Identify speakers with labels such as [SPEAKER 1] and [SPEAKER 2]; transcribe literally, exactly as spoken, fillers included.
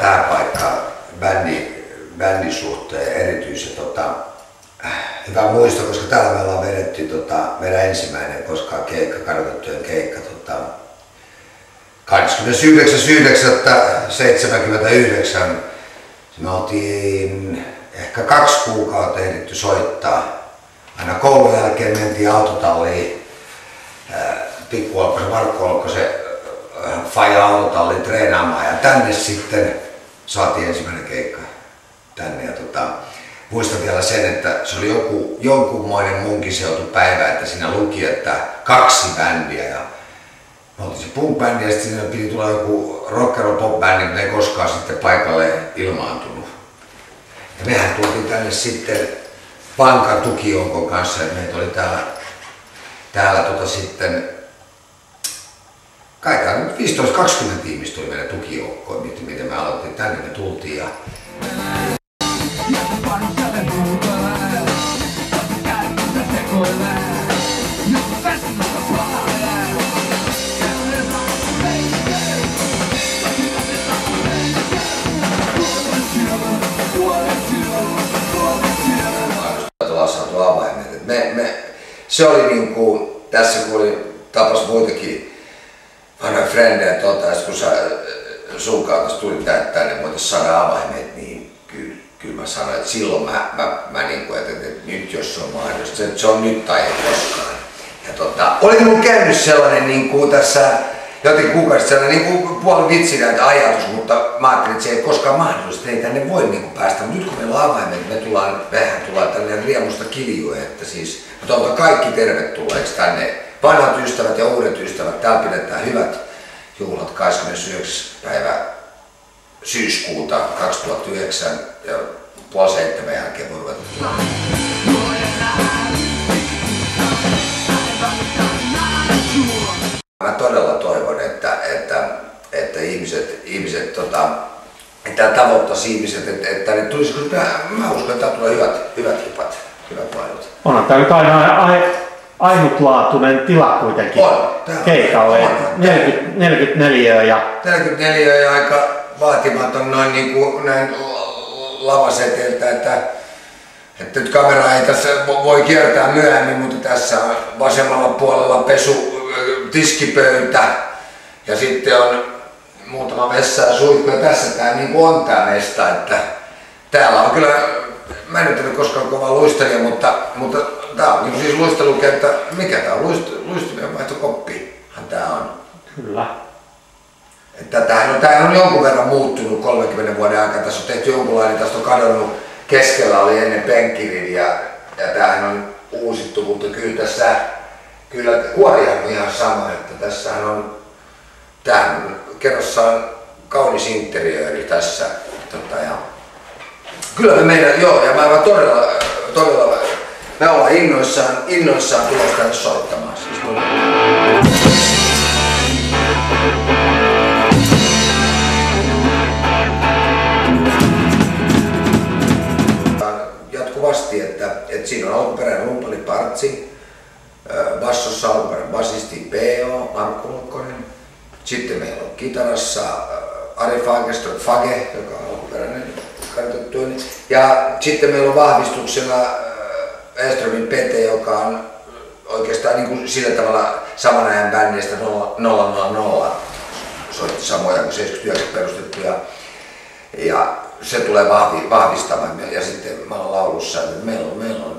[SPEAKER 1] tähän paikkaan bändin, bändin suhteen erityisen tota, hyvä muisto, koska täällä me ollaan vedetty tota, meidän ensimmäinen koskaan keikka, kadotettujen keikka tota, kahdeskymmenesyhdeksäs yhdeksättä seitsemänkymmentäyhdeksän. Me oltiin ehkä kaksi kuukautta ehditty soittaa. Aina koulun jälkeen mentiin autotalliin. Pikku Olkkosen, Markku Olkkosen faija autotalliin treenaamaan ja tänne sitten saatiin ensimmäinen keikka tänne. Ja tota, muistan vielä sen, että se oli joku, jonkunmoinen munkiseutupäivä, että siinä luki, että kaksi bändiä. Ja me oltiin se punk-bändi ja sitten siinä piti tulla joku rock-and-roll pop-bändi, mutta ei koskaan sitten paikalle ilmaantunut. Ja mehän tultiin tänne sitten Pankan tukijoukon kanssa, että meitä oli täällä, täällä tota sitten kaikkiaan nyt viisitoista kaksikymmentä ihmistä oli meidän tukijoukkoon, miten me aloittiin tänne, me tultiin ja Me, me, se oli niinku, tässä kun oli, tapas muitakin vanhoja frendejä, tota, kun sä, sun kautta tuli tänne, voitais saada avaimet, niin kyllä, kyllä mä sanoin, että silloin mä, mä, mä niinku, että, että nyt jos se on mahdollista, se, se on nyt tai ei koskaan. Ja tota, oli mun käynyt sellainen niinku tässä jotenkin kuukausi sellainen niinku puoli vitsinäinen ajatus, mutta mä ajattelin, että se ei koskaan mahdollista, ei tänne voi niinku päästä. Mutta nyt kun meillä on avaimet, me tullaan vähän tullaan tällainen riemusta kiljue, että siis me toivotan kaikki tervetulleeksi tänne. Vanhat ystävät ja uudet ystävät, täällä pidetään hyvät juhlat kahdeskymmenesyhdeksäs päivä syyskuuta kaksituhattayhdeksän ja puoli seitsemän jälkeen voi ruveta. Mä todella toivon, että, että, että ihmiset, ihmiset tota, että tavoittaisi ihmiset, että, että tänne tulisi, koska mä uskon, että täällä tulee hyvät, hyvät hipat, hyvät laidut.
[SPEAKER 2] Onhan tää nyt aina ainutlaatuinen tila kuitenkin
[SPEAKER 1] on,
[SPEAKER 2] keikalle. neljäkymmentä, neljäkymmentäneljä ja
[SPEAKER 1] neljäkymmentäneljä ja aika vaatimaton noin niin kuin näin lavaseteltä, että että nyt kamera ei tässä voi kiertää myöhemmin, mutta tässä on vasemmalla puolella pesu, tiskipöytä ja sitten on muutama vessa ja suihku ja tässä tää niinku on tää mesta, että täällä on kyllä, mä en nyt ole koskaan kova luistelija, mutta, mutta tää on niinku siis luistelukenttä, mikä tää on, Luist, luistelija vaihtokoppihan tää on.
[SPEAKER 2] Kyllä.
[SPEAKER 1] Että tämähän on, tämähän on jonkun verran muuttunut kolmenkymmenen vuoden aikana, tässä on tehty jonkunlainen, tästä on kadonnut, keskellä oli ennen penkkirivi ja, ja tämähän on uusittu, mutta kyllä tässä, kyllä kuorihan on ihan sama, että tässähän on, tämähän kerrassa on kaunis interiööri tässä, tota, ja kyllä me meidän, joo, ja mä olen todella, todella, me ollaan innoissaan, innoissaan tulossa tänne soittamaan. Siis jatkuvasti, että, että siinä on alkuperäinen rumpali Partsi, bassossa alkuperäinen basisti P O, Markku Olkkonen, sitten meillä on kitarassa Ari Fagerström Fage, joka on alkuperäinen kartoitettu, ja sitten meillä on vahvistuksena Eströmin Pete, joka on oikeastaan niin kuin sillä tavalla saman ajan bändistä nolla nolla nolla soitti samoja kuin seitsemänkymmentäyhdeksän perustettu ja, ja se tulee vahvi, vahvistamaan ja sitten mä olen laulussa, että meillä on, meillä on